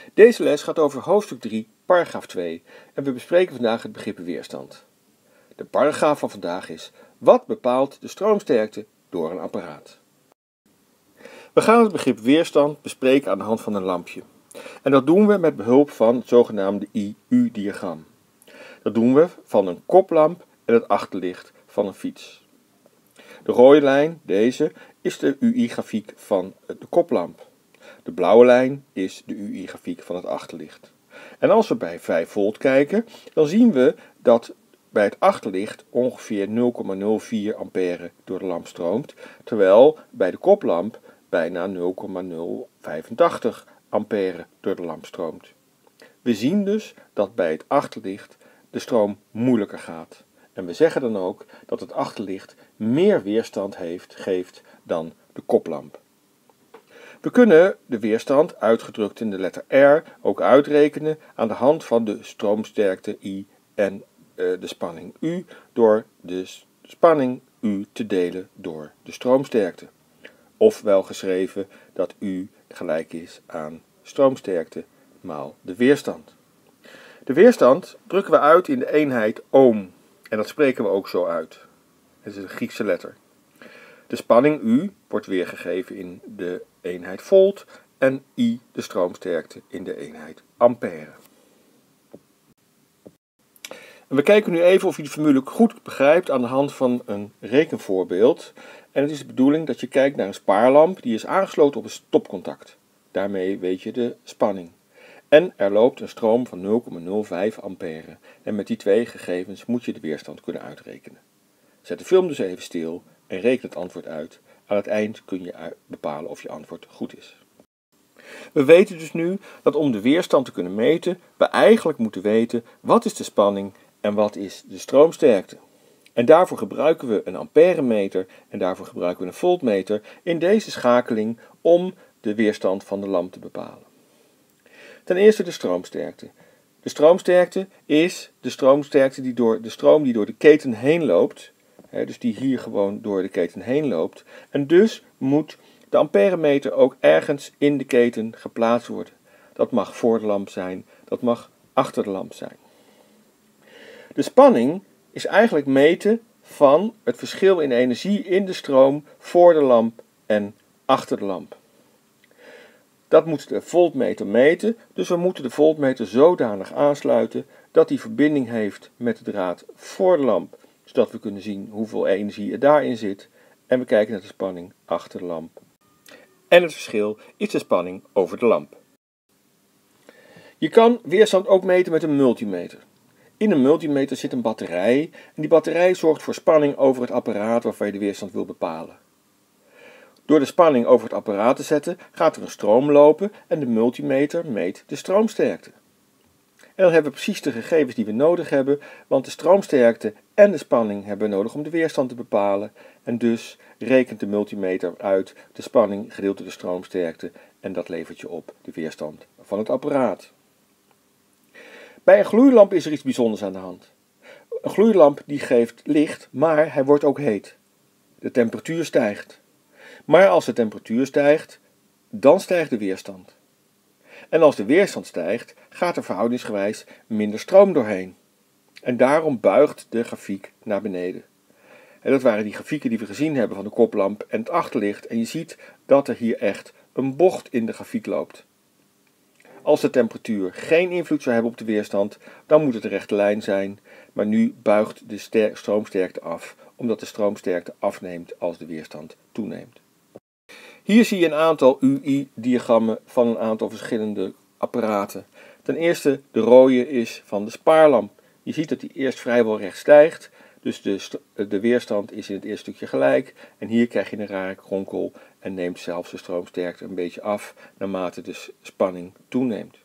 Deze les gaat over hoofdstuk 3, paragraaf 2 en we bespreken vandaag het begrip weerstand. De paragraaf van vandaag is: wat bepaalt de stroomsterkte door een apparaat? We gaan het begrip weerstand bespreken aan de hand van een lampje. En dat doen we met behulp van het zogenaamde IU-diagram. Dat doen we van een koplamp en het achterlicht van een fiets. De rode lijn, deze, is de UI-grafiek van de koplamp. De blauwe lijn is de UI-grafiek van het achterlicht. En als we bij 5 volt kijken, dan zien we dat bij het achterlicht ongeveer 0,04 ampère door de lamp stroomt, terwijl bij de koplamp bijna 0,085 ampère door de lamp stroomt. We zien dus dat bij het achterlicht de stroom moeilijker gaat. En we zeggen dan ook dat het achterlicht meer weerstand geeft dan de koplamp. We kunnen de weerstand, uitgedrukt in de letter R, ook uitrekenen aan de hand van de stroomsterkte I en de spanning U door de spanning U te delen door de stroomsterkte. Ofwel geschreven dat U gelijk is aan stroomsterkte maal de weerstand. De weerstand drukken we uit in de eenheid ohm en dat spreken we ook zo uit. Het is een Griekse letter. De spanning U wordt weergegeven in de eenheid volt en I de stroomsterkte in de eenheid ampère. En we kijken nu even of je de formule goed begrijpt aan de hand van een rekenvoorbeeld. En het is de bedoeling dat je kijkt naar een spaarlamp die is aangesloten op een stopcontact. Daarmee weet je de spanning. En er loopt een stroom van 0,05 ampère. En met die twee gegevens moet je de weerstand kunnen uitrekenen. Zet de film dus even stil en reken het antwoord uit. Aan het eind kun je bepalen of je antwoord goed is. We weten dus nu dat om de weerstand te kunnen meten, we eigenlijk moeten weten wat is de spanning en wat is de stroomsterkte. En daarvoor gebruiken we een amperemeter en daarvoor gebruiken we een voltmeter in deze schakeling om de weerstand van de lamp te bepalen. Ten eerste de stroomsterkte. De stroomsterkte is de stroomsterkte de stroom die door de keten heen loopt. Dus die hier gewoon door de keten heen loopt. En dus moet de amperemeter ook ergens in de keten geplaatst worden. Dat mag voor de lamp zijn, dat mag achter de lamp zijn. De spanning is eigenlijk meten van het verschil in energie in de stroom voor de lamp en achter de lamp. Dat moet de voltmeter meten, dus we moeten de voltmeter zodanig aansluiten dat die verbinding heeft met de draad voor de lamp, zodat we kunnen zien hoeveel energie er daarin zit. En we kijken naar de spanning achter de lamp. En het verschil is de spanning over de lamp. Je kan weerstand ook meten met een multimeter. In een multimeter zit een batterij en die batterij zorgt voor spanning over het apparaat waarvan je de weerstand wil bepalen. Door de spanning over het apparaat te zetten gaat er een stroom lopen en de multimeter meet de stroomsterkte. En dan hebben we precies de gegevens die we nodig hebben, want de stroomsterkte en de spanning hebben we nodig om de weerstand te bepalen. En dus rekent de multimeter uit de spanning gedeeld door de stroomsterkte en dat levert je op de weerstand van het apparaat. Bij een gloeilamp is er iets bijzonders aan de hand. Een gloeilamp die geeft licht, maar hij wordt ook heet. De temperatuur stijgt. Maar als de temperatuur stijgt, dan stijgt de weerstand. En als de weerstand stijgt, gaat er verhoudingsgewijs minder stroom doorheen. En daarom buigt de grafiek naar beneden. En dat waren die grafieken die we gezien hebben van de koplamp en het achterlicht. En je ziet dat er hier echt een bocht in de grafiek loopt. Als de temperatuur geen invloed zou hebben op de weerstand, dan moet het een rechte lijn zijn. Maar nu buigt de stroomsterkte af, omdat de stroomsterkte afneemt als de weerstand toeneemt. Hier zie je een aantal UI-diagrammen van een aantal verschillende apparaten. Ten eerste de rode is van de spaarlamp. Je ziet dat die eerst vrijwel recht stijgt, dus de weerstand is in het eerste stukje gelijk. En hier krijg je een rare kronkel en neemt zelfs de stroomsterkte een beetje af naarmate de spanning toeneemt.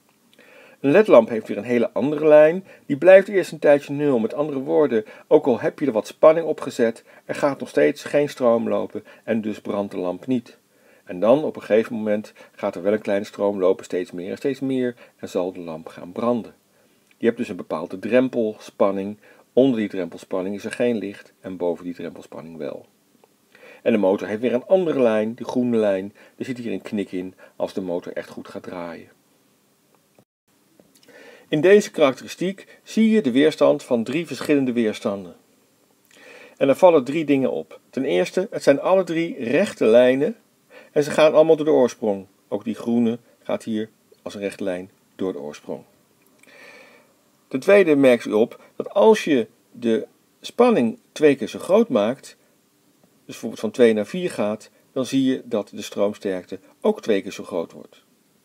Een ledlamp heeft weer een hele andere lijn. Die blijft eerst een tijdje nul. Met andere woorden, ook al heb je er wat spanning op gezet, er gaat nog steeds geen stroom lopen en dus brandt de lamp niet. En dan op een gegeven moment gaat er wel een kleine stroom lopen, steeds meer en zal de lamp gaan branden. Je hebt dus een bepaalde drempelspanning. Onder die drempelspanning is er geen licht en boven die drempelspanning wel. En de motor heeft weer een andere lijn, die groene lijn. Er zit hier een knik in als de motor echt goed gaat draaien. In deze karakteristiek zie je de weerstand van 3 verschillende weerstanden. En er vallen 3 dingen op. Ten eerste, het zijn alle 3 rechte lijnen en ze gaan allemaal door de oorsprong. Ook die groene gaat hier als een rechte lijn door de oorsprong. Ten tweede merkt u op dat als je de spanning 2 keer zo groot maakt, dus bijvoorbeeld van 2 naar 4 gaat, dan zie je dat de stroomsterkte ook 2 keer zo groot wordt.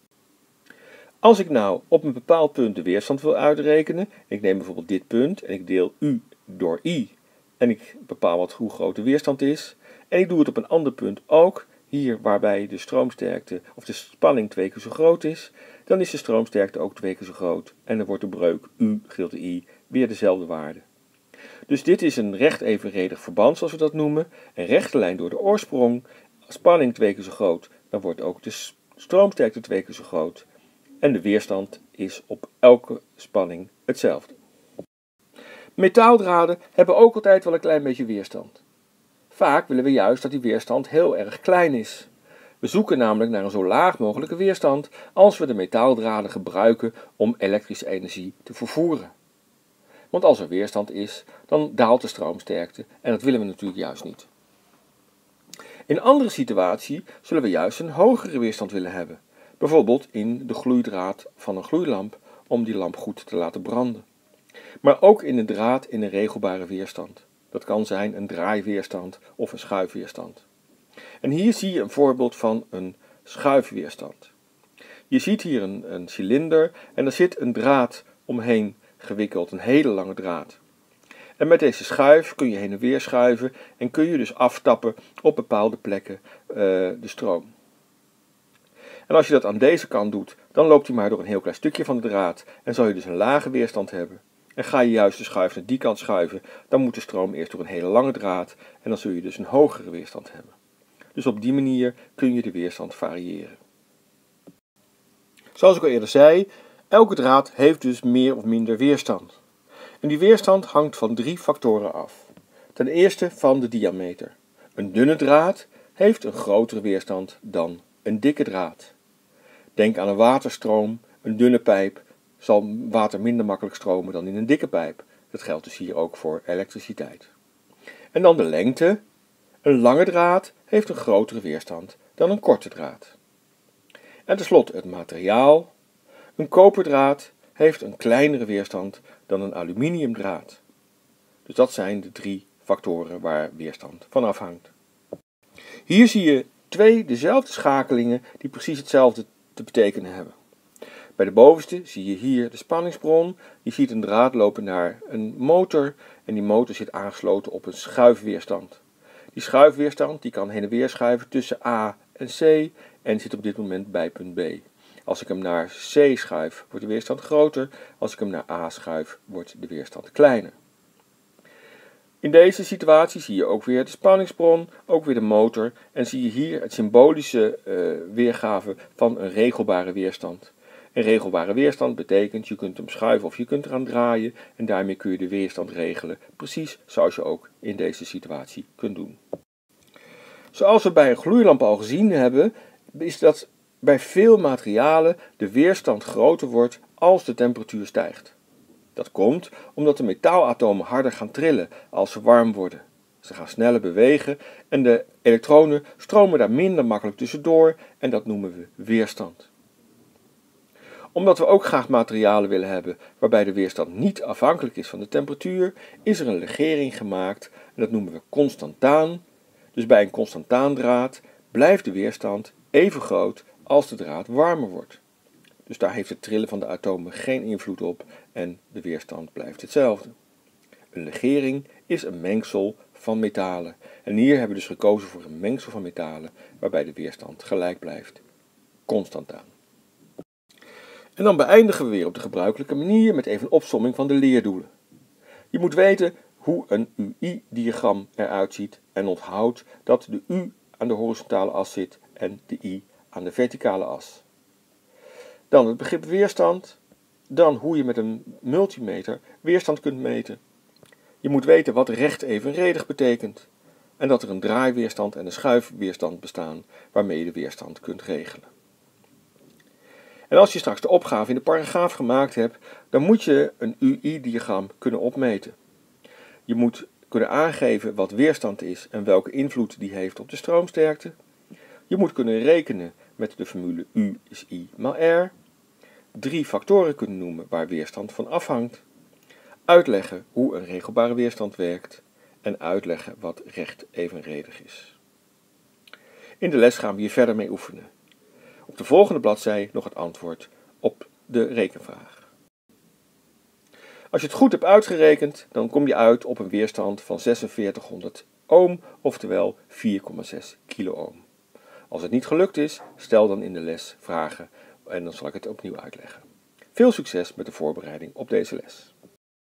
Als ik nou op een bepaald punt de weerstand wil uitrekenen, ik neem bijvoorbeeld dit punt en ik deel U door I en ik bepaal hoe groot de weerstand is, en ik doe het op een ander punt ook, hier waarbij de stroomsterkte of de spanning 2 keer zo groot is, dan is de stroomsterkte ook 2 keer zo groot en dan wordt de breuk U gedeeld I weer dezelfde waarde. Dus dit is een recht evenredig verband zoals we dat noemen, een rechte lijn door de oorsprong, spanning 2 keer zo groot, dan wordt ook de stroomsterkte 2 keer zo groot en de weerstand is op elke spanning hetzelfde. Metaaldraden hebben ook altijd wel een klein beetje weerstand. Vaak willen we juist dat die weerstand heel erg klein is. We zoeken namelijk naar een zo laag mogelijke weerstand als we de metaaldraden gebruiken om elektrische energie te vervoeren. Want als er weerstand is, dan daalt de stroomsterkte en dat willen we natuurlijk juist niet. In een andere situatie zullen we juist een hogere weerstand willen hebben. Bijvoorbeeld in de gloeidraad van een gloeilamp om die lamp goed te laten branden. Maar ook in een draad in een regelbare weerstand. Dat kan zijn een draaiweerstand of een schuifweerstand. En hier zie je een voorbeeld van een schuifweerstand. Je ziet hier een cilinder en er zit een draad omheen gewikkeld, een hele lange draad. En met deze schuif kun je heen en weer schuiven en kun je dus aftappen op bepaalde plekken de stroom. En als je dat aan deze kant doet, dan loopt hij maar door een heel klein stukje van de draad en zal je dus een lage weerstand hebben. En ga je juist de schuif naar die kant schuiven, dan moet de stroom eerst door een hele lange draad en dan zul je dus een hogere weerstand hebben. Dus op die manier kun je de weerstand variëren. Zoals ik al eerder zei, elke draad heeft dus meer of minder weerstand. En die weerstand hangt van 3 factoren af. Ten eerste van de diameter. Een dunne draad heeft een grotere weerstand dan een dikke draad. Denk aan een waterstroom, een dunne pijp zal water minder makkelijk stromen dan in een dikke pijp. Dat geldt dus hier ook voor elektriciteit. En dan de lengte. Een lange draad heeft een grotere weerstand dan een korte draad. En tenslotte het materiaal. Een koperdraad heeft een kleinere weerstand dan een aluminiumdraad. Dus dat zijn de 3 factoren waar weerstand van afhangt. Hier zie je 2 dezelfde schakelingen die precies hetzelfde te betekenen hebben. Bij de bovenste zie je hier de spanningsbron. Je ziet een draad lopen naar een motor en die motor zit aangesloten op een schuifweerstand. Die schuifweerstand die kan heen en weer schuiven tussen A en C en zit op dit moment bij punt B. Als ik hem naar C schuif, wordt de weerstand groter. Als ik hem naar A schuif, wordt de weerstand kleiner. In deze situatie zie je ook weer de spanningsbron, ook weer de motor en zie je hier het symbolische weergave van een regelbare weerstand. Een regelbare weerstand betekent je kunt hem schuiven of je kunt eraan draaien en daarmee kun je de weerstand regelen, precies zoals je ook in deze situatie kunt doen. Zoals we bij een gloeilamp al gezien hebben, is dat bij veel materialen de weerstand groter wordt als de temperatuur stijgt. Dat komt omdat de metaalatomen harder gaan trillen als ze warm worden. Ze gaan sneller bewegen en de elektronen stromen daar minder makkelijk tussendoor en dat noemen we weerstand. Omdat we ook graag materialen willen hebben waarbij de weerstand niet afhankelijk is van de temperatuur, is er een legering gemaakt en dat noemen we constantaan. Dus bij een constantaandraad blijft de weerstand even groot als de draad warmer wordt. Dus daar heeft het trillen van de atomen geen invloed op en de weerstand blijft hetzelfde. Een legering is een mengsel van metalen. En hier hebben we dus gekozen voor een mengsel van metalen waarbij de weerstand gelijk blijft. Constantaan. En dan beëindigen we weer op de gebruikelijke manier met even een opsomming van de leerdoelen. Je moet weten hoe een UI-diagram eruit ziet en onthoud dat de U aan de horizontale as zit en de I aan de verticale as. Dan het begrip weerstand. Dan hoe je met een multimeter weerstand kunt meten. Je moet weten wat recht evenredig betekent. En dat er een draaiweerstand en een schuifweerstand bestaan waarmee je de weerstand kunt regelen. En als je straks de opgave in de paragraaf gemaakt hebt, dan moet je een UI-diagram kunnen opmeten. Je moet kunnen aangeven wat weerstand is en welke invloed die heeft op de stroomsterkte. Je moet kunnen rekenen met de formule U is I maal R. 3 factoren kunnen noemen waar weerstand van afhangt. Uitleggen hoe een regelbare weerstand werkt. En uitleggen wat recht evenredig is. In de les gaan we hier verder mee oefenen. Op de volgende bladzij nog het antwoord op de rekenvraag. Als je het goed hebt uitgerekend, dan kom je uit op een weerstand van 4600 ohm, oftewel 4,6 kiloohm. Als het niet gelukt is, stel dan in de les vragen en dan zal ik het opnieuw uitleggen. Veel succes met de voorbereiding op deze les.